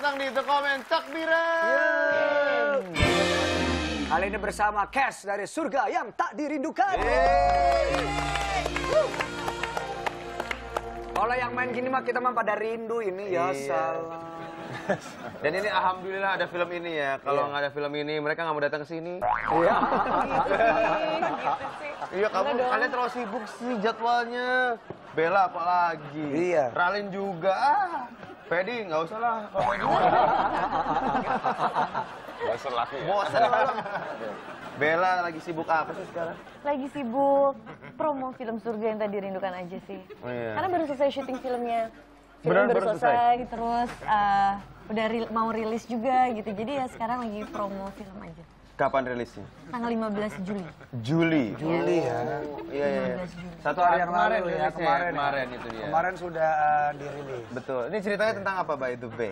datang di The Comment Takbiran. Kali ini bersama cast dari Surga yang Tak Dirindukan. Kalau yang main gini mah kita mah pada rindu ini ya salah. Dan ini alhamdulillah ada film ini ya. Kalau nggak ada film ini mereka nggak mau datang ke sini. Iya. Iya, kalian terlalu sibuk sih jadwalnya. Bella apalagi. Iya. Ralin juga. Fedi nggak usah lah. Bosan laki ya? Bosan lah. Bella lagi sibuk apa sih sekarang? Lagi sibuk promo film Surga yang Tak Dirindukan aja sih. Oh, iya. Karena baru selesai syuting filmnya. Film Beneran baru baru selesai, terus udah mau rilis juga gitu. Jadi ya sekarang lagi promo film aja. Kapan rilisnya? Tanggal 15 Juli. Juli ya. Iya, iya. 15 Juli. Satu hari yang kemarin lalu ya, rilisnya. kemarin. Kemarin itu dia. Kemarin sudah dirilis. Betul. Ini ceritanya tentang apa, by the way?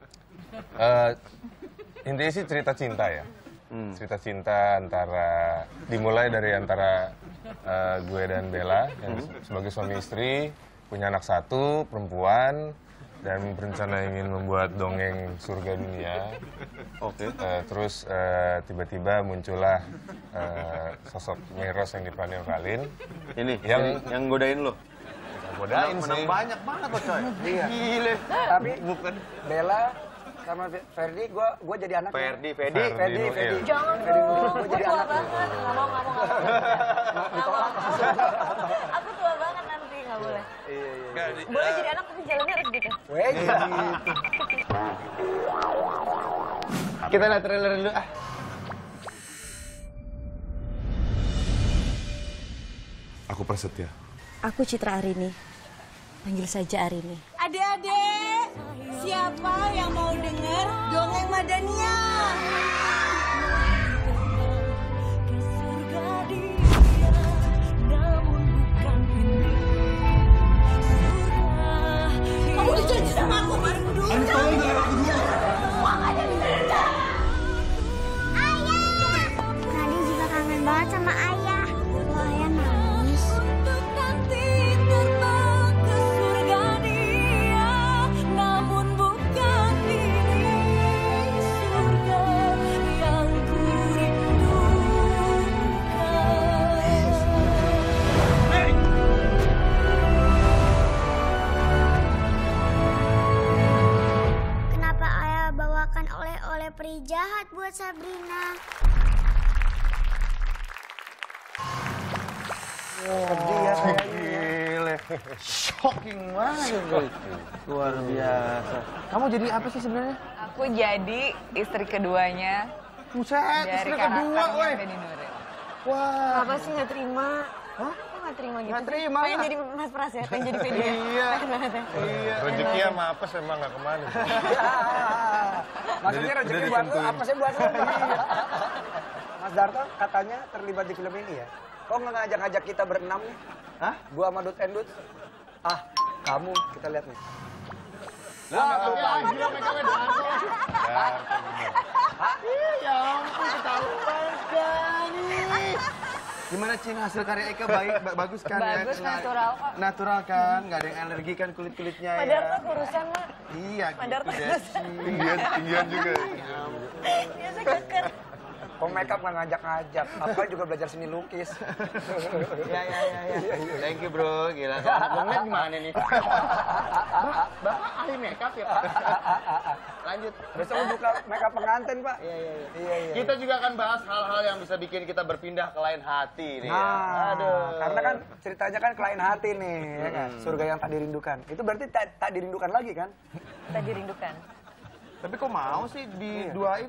Intinya sih cerita cinta ya. Cerita cinta dimulai dari antara gue dan Bella yang sebagai suami istri, punya anak satu, perempuan, dan berencana ingin membuat dongeng surga dunia. Oke. Terus tiba-tiba muncullah sosok Meros yang diperankan Ralin. Ini yang godain lo. Godain Menang sih. banyak banget loh, coy. Iya. Gile. Tapi Bukan Bella sama Ferdi, gue jadi anak. Ferdi. Ferdi. Jangan Ferdi, dong, gue gue jadi tua anak. banget. Nggak mau. Ditolak. Aku tua banget nanti, nggak boleh. Iya. Boleh jadi anak tapi jalannya harus gitu. Weh, Kita lihat trailer dulu. Aku Prasetya. Aku Citra Arini. Panggil saja Arini. Adik-adik, siapa yang mau denger dongeng Madania? Kamu udah janji sama aku kemarin dulu. Ayah! Nadi juga kangen banget sama ayah. Kalau ayah nangis. Untuk nanti terbang ke surga dia, namun bukan ini surga yang kurindukan. Kenapa ayah bawakan oleh-oleh peri jahat buat Sabrina? sedih ya saya. Gile. Shocking banget loh. Luar biasa. Kamu jadi apa sih sebenarnya? Aku jadi istri keduanya Buset, dari istri kedua, karakternya weh. Fedi Nuril. Wah. Apa sih nggak terima? Hah? Kok nggak terima gitu? Nggak sih? terima Pengen lah. jadi Mas Pras ya? Pengen jadi Fedi ya? Iya. Pengen banget ya? Iya. Rezeki sama apes emang gak kemana. Maksudnya rezeki buat lu, apa sih buat lu? Mas Darto katanya terlibat di film ini ya? Kok nggak ngajak-ngajak kita berenam nih? Hah? Gua sama Dut and Dut. Kamu, kita lihat nih. Lah, gila mereka Ya ampun, ketahuan kan nih. Gimana Cin, hasil karya Eka bagus kan ya? Bagus, natural kok. Natural kan, nggak ada yang alergi kan kulit-kulitnya ya. Padahal tuh kurusan mah. Iya Padahal gitu tuh deh kurusan. Tinggian juga. Biasa keker. Kok makeup nggak ngajak-ngajak? Apa juga belajar seni lukis. Iya. Thank you bro, gila. Kalau anak gue ngeliat gimana nih? Bapak ahli makeup ya Pak? Lanjut. Besok lu buka makeup pengantin, Pak. Iya. Kita juga akan bahas hal-hal yang bisa bikin kita berpindah ke lain hati nih. Ya. Nah, karena kan ceritanya kan ke lain hati nih, ya kan? Surga yang tak dirindukan. Itu berarti tak dirindukan lagi kan? Tak dirindukan. Tapi kok mau sih diduain?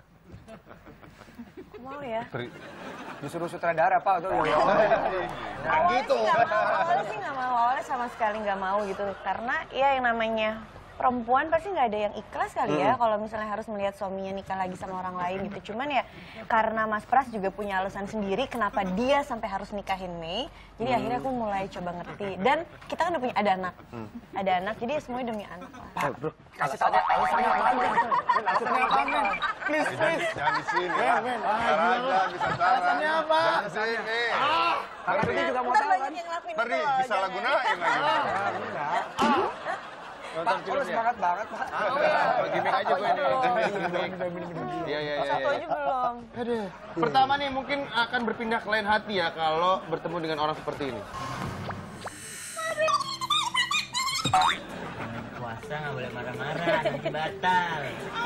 Mau ya? Disuruh sutradara, Pak. Tuh, Awalnya sih nggak mau, awalnya sama sekali nggak mau gitu. Karena ya yang namanya perempuan pasti nggak ada yang ikhlas kali ya kalau misalnya harus melihat suaminya nikah lagi sama orang lain gitu. Cuman ya karena Mas Pras juga punya alasan sendiri kenapa dia sampai harus nikahin Mei. Jadi akhirnya aku mulai coba ngerti. Dan kita kan udah punya ada anak. Ada anak, jadi ya semuanya demi anak lah. Bro, kasih tahu alasannya apa? Alasannya apa? Please. Jangan di sini. Sekarang aja bisa saran. Alasannya apa? Jangan di sini. Karena dia juga mau Ntar tahu kan? banyak yang ngelakuin Ntar itu loh, disalahgunain lagi. nonton Kalau filmnya. semangat banget, Pak. Oh iya, gimmick aja gue ini. Iya, iya, iya. Satu aja belum. Aduh. Pertama nih mungkin akan berpindah ke lain hati ya kalau bertemu dengan orang seperti ini. Puasa nggak boleh marah-marah, nanti batal.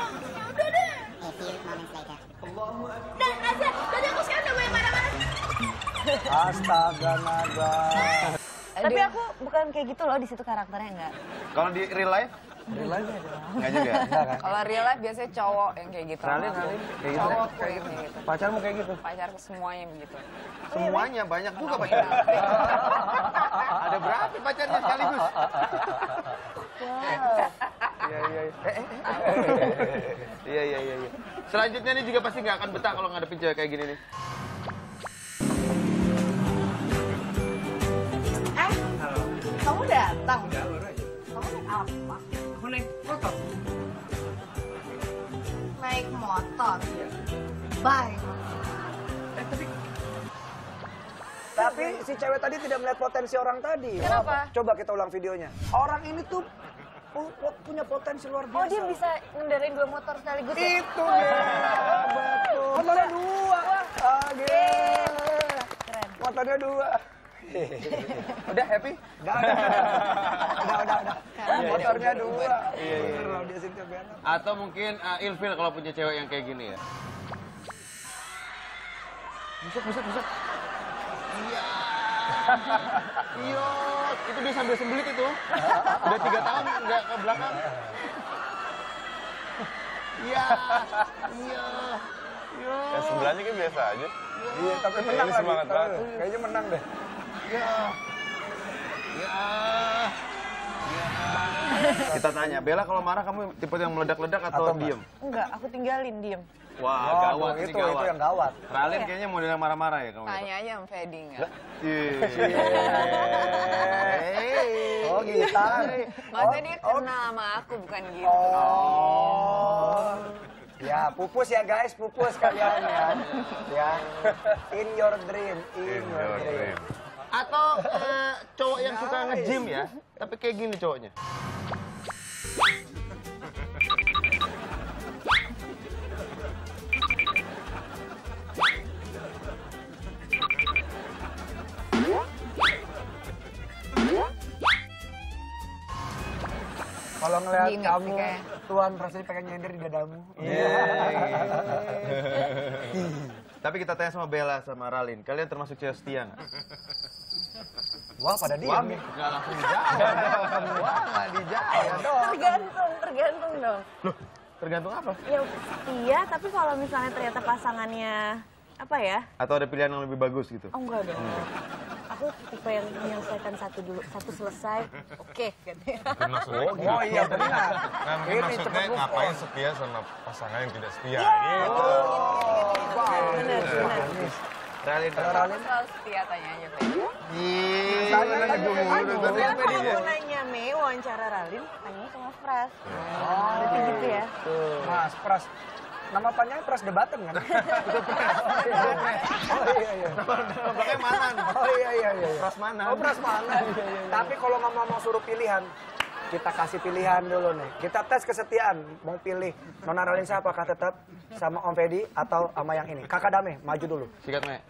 Astaga naga. Tapi aku bukan kayak gitu loh di situ karakternya enggak. Kalau di real life? Enggak juga. Kalau real life biasanya cowok yang kayak gitu. Ralin, kayak gitu. Cowok kayak gitu. Pacarmu kayak gitu? Pacarku semuanya begitu. Semuanya banyak juga pacarnya. Ada berapa pacarnya sekaligus? Iya, iya, iya. Iya, iya, iya. Selanjutnya nih juga pasti nggak akan betah kalau ngadepin cewek kayak gini nih. Kamu datang? Kamu naik apa? Aku naik motor. Naik motor. Bye. Tapi si cewek tadi tidak melihat potensi orang tadi. Kenapa? Coba kita ulang videonya. Orang ini tuh punya potensi luar biasa. Oh, dia bisa ngendarain 2 motor sekaligus ya? Itu dia, betul. Motornya 2. Keren. Motornya 2. Udah happy? Udah. Motornya 2. Iya, iya. Kalau dia Cynthia Bernard. Atau mungkin ilfil kalau punya cewek yang kayak gini ya. Buset. Iya. Iya, itu dia sambil sembelit itu. Udah 3 tahun nggak ke belakang. Iya. Iya. Iya. Ya sebelahnya kayak biasa aja. Iya, tapi menang Ini lagi. semangat banget. Kayaknya menang deh. Iya. Iya. Iya. Kita tanya, Bella kalau marah kamu tipe yang meledak-ledak atau diem? Enggak, aku tinggalin diem. Wah, gawat ini itu yang gawat. Ralin kayaknya model yang marah-marah ya kamu. Tanya aja sama Fedi nggak? Oh, gitar. Maksudnya dia kenal sama aku, bukan gitu. Oh. Ya, pupus ya guys, pupus kalian ya. Ya. In your dream, in your dream. Atau cowok yang suka nge-gym ya, tapi kayak gini cowoknya. Kalau ngeliat Gini kamu, sih kayak. Tuhan rasanya pengen nyender di dadamu. Tapi kita tanya sama Bella sama Ralin, kalian termasuk cewek setia nggak? Wah, pada Wah, diem nih. nggak langsung dijawab. Wah, nggak dijawab dong. Tergantung dong. Loh, tergantung apa? Ya iya, tapi kalau misalnya ternyata pasangannya apa ya? Atau ada pilihan yang lebih bagus gitu? Oh enggak dong. Aku tipe yang menyelesaikan satu dulu, satu selesai, oke gitu ya. Oh iya, benar. Nah, mungkin Ini maksudnya cepet move ngapain on. setia sama pasangan yang tidak setia. Iya, Gitu. Bener. Ralin, Aku selalu setia, tanya aja Fedi. Saya nanya tanya dulu. aja. Tadi Ya, apa kalau dia? mau nanya Mei wawancara Ralin, tanya sama Pras. Berarti gitu ya. Mas Pras. Nama panjangnya Pras Debaten kan? Oh iya. Pakai Manan. Oh iya. Prasmanan. Oh Prasmanan. Tapi kalau nggak mau suruh pilihan, kita kasih pilihan dulu nih. Kita tes kesetiaan. Mau pilih Nona Ralin siapa? Kak tetap sama Om Fedi atau sama yang ini? Kakak Dame, maju dulu. Sikat, Me.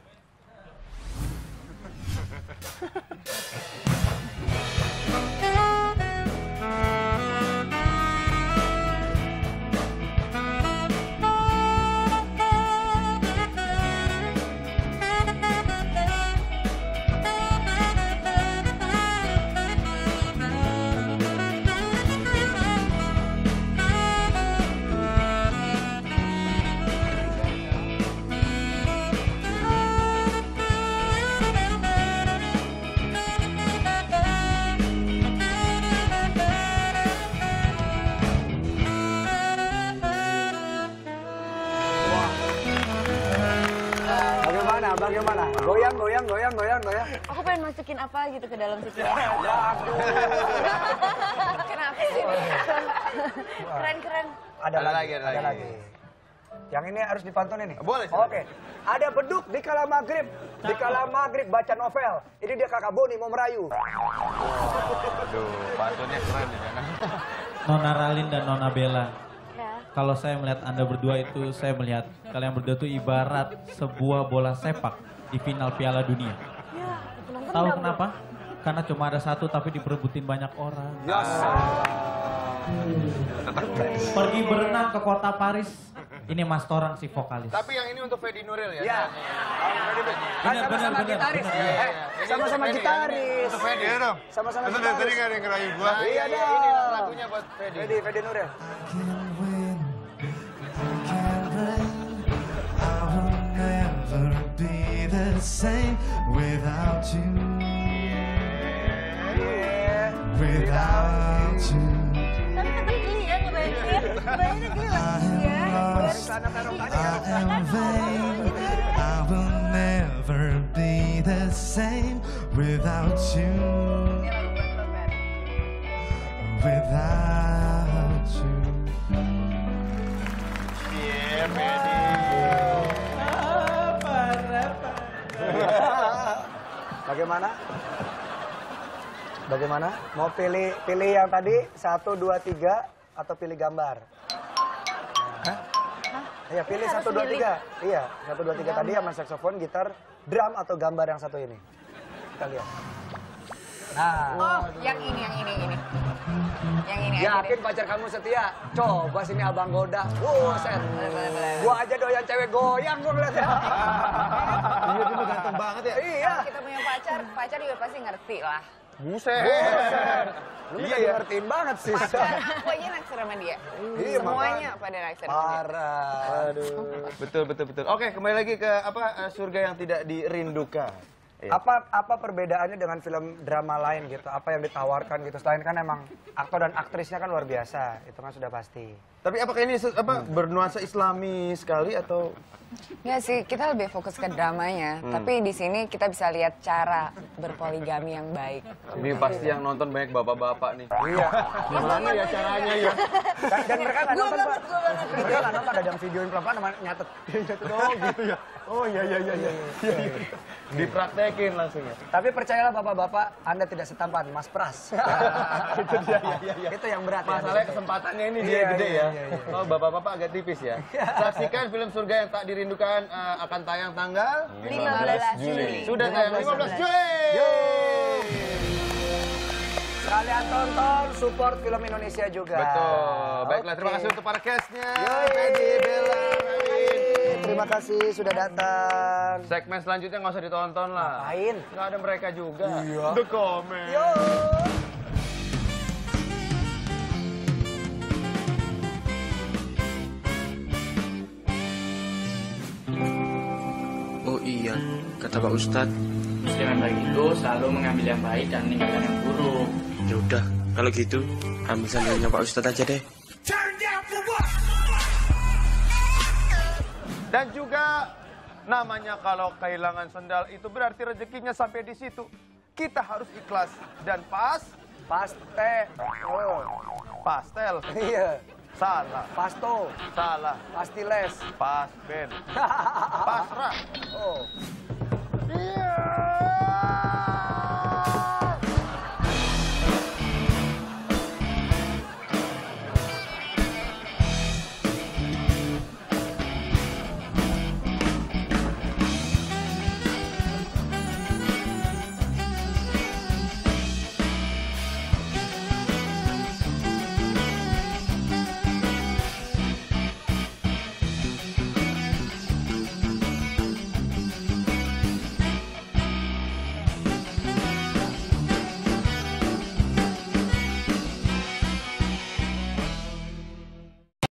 Bagaimana? Goyang. Aku pengen masukin apa gitu ke dalam situ ya. Kenapa sih? Keren. Ada Ada lagi. lagi. Yang ini harus dipantunin nih? Boleh, Oke. Ada beduk di kala maghrib. Di kala maghrib baca novel. Ini dia kakak Boni mau merayu. Aduh, pantunnya keren ya. Nona Ralin dan Nona Bella. Ya. Kalau saya melihat Anda berdua itu, saya melihat kalian berdua itu ibarat sebuah bola sepak di final Piala Dunia. Ya, penonton Tahu udah- kenapa? Karena cuma ada satu tapi diperebutin banyak orang. Pergi berenang ke kota Paris. Ini Mas Torang si vokalis. Tapi yang ini untuk Fedi Nuril ya? Ya. Kan Benar, sama-sama benar, gitaris. benar. Eh, sama-sama gitaris. Untuk Fedi ya dong? Sama-sama Itu dari tadi gitaris. nggak ada yang ngerayu gua. Iya Ini dong. lagunya buat Fedi. Fedi Nuril. Tapi tetap geli ya ngebayangin. Ngebayanginnya geli lah. Iya. Sana taruh tadi. Ini lagu buat Ferry. Iya, Fedi. Bagaimana? Bagaimana? Mau pilih yang tadi 1, 2, 3 atau pilih gambar? Iya, pilih Ini harus 1, 2, milih. 3. Iya, 1, 2, 3 tadi sama saksofon, gitar, drum atau gambar yang satu ini. Kita lihat. Nah, Oh, yang ini. Yang ini aja yakin deh. pacar kamu setia? Coba sini abang goda. Buset. Boleh. Gua aja doyan cewek goyang gua ngeliatnya. Iya, dia ganteng banget ya. Iya. Kalau kita punya pacar juga pasti ngerti lah. Buset. Lu iya ya. Ngertiin banget sih. Pacar, aku aja naksir sama dia. Iya, Semuanya pada naksir sama dia. Parah. Betul. Oke, kembali lagi ke surga yang tidak dirindukan. Iya. Apa perbedaannya dengan film drama lain gitu? Apa yang ditawarkan gitu? Selain kan emang aktor dan aktrisnya kan luar biasa, itu kan sudah pasti. Tapi apakah ini bernuansa Islami sekali atau Nggak sih, kita lebih fokus ke dramanya. Tapi di sini kita bisa lihat cara berpoligami yang baik. ini pasti yang nonton banyak bapak-bapak nih. Iya. Gimana ya caranya ya? Dan mereka nggak nonton, Pak. Mereka nggak nonton, ada yang videoin pelan-pelan sama nyatet. Oh gitu ya. Oh iya. Dipraktekin langsung ya. Tapi percayalah bapak-bapak, Anda tidak setampan Mas Pras. Itu dia. Itu yang berat ya. Masalahnya kesempatannya ini dia Iya, gede iya, ya. iya. Kalau bapak-bapak agak tipis ya. Saksikan film Surga yang Tak Dirindukan akan tayang tanggal 15 Juli. Sudah tayang 15 Juli. Sekalian tonton, support film Indonesia juga. Betul. Baiklah, terima Oke. kasih untuk para cast-nya. Yoi. Fedi, Bella, Ralin. Terima kasih sudah datang. Segmen selanjutnya nggak usah ditonton lah. Ngapain? Nggak ada mereka juga. Iya. The Comment. Yo. Oh iya, kata Pak Ustadz. Muslim yang baik itu selalu mengambil yang baik dan meninggalkan yang buruk. Ya udah, kalau gitu ambil sandalnya Pak Ustadz aja deh. Dan juga namanya kalau kehilangan sendal itu berarti rezekinya sampai di situ. Kita harus ikhlas dan Paste. Oh. pastel. Iya. Salah. Pasto. Salah. Pastiles. Pasben. Pasrah. Oh. Yeah.